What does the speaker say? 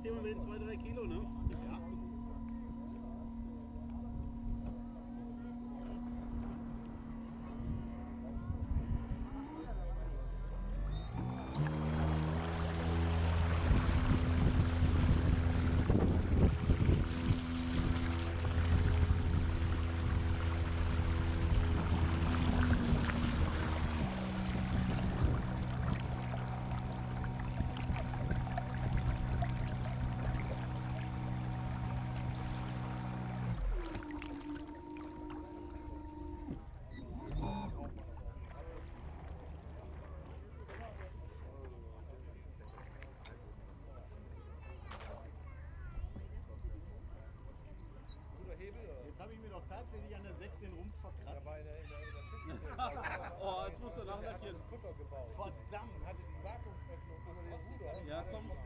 Thema mit den 2-3 Kilo, ne? Ja. Jetzt habe ich mir doch tatsächlich an der 6 den Rumpf verkratzt. Oh, jetzt musst du nachlackieren. Verdammt! Hatte die Wartungsöffnung über den Ruder. Ja, komm.